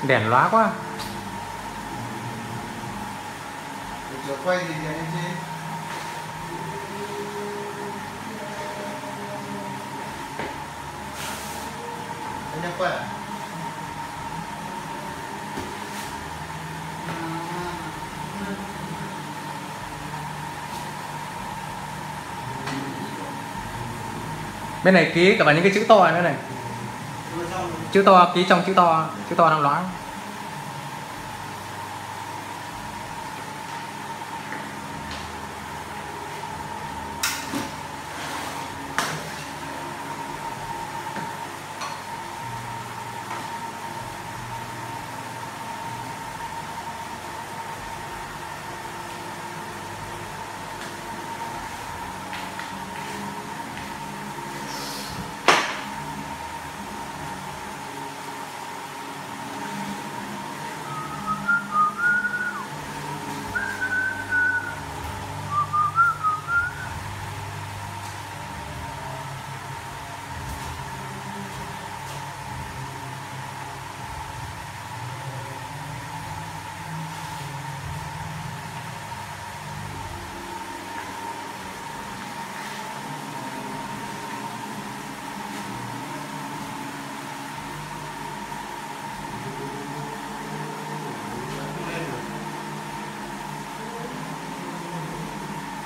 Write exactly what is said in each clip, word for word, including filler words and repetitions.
Đèn lóa quá. Chưa quay gì thì anh chị. Anh đang quay à? Bên này ký cả vào những cái chữ to nữa này. Chữ to ký trong chữ to, chữ to đang loáng.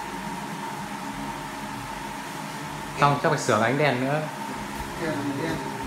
Xong chắc phải sửa ánh đèn nữa. Đèn, đèn.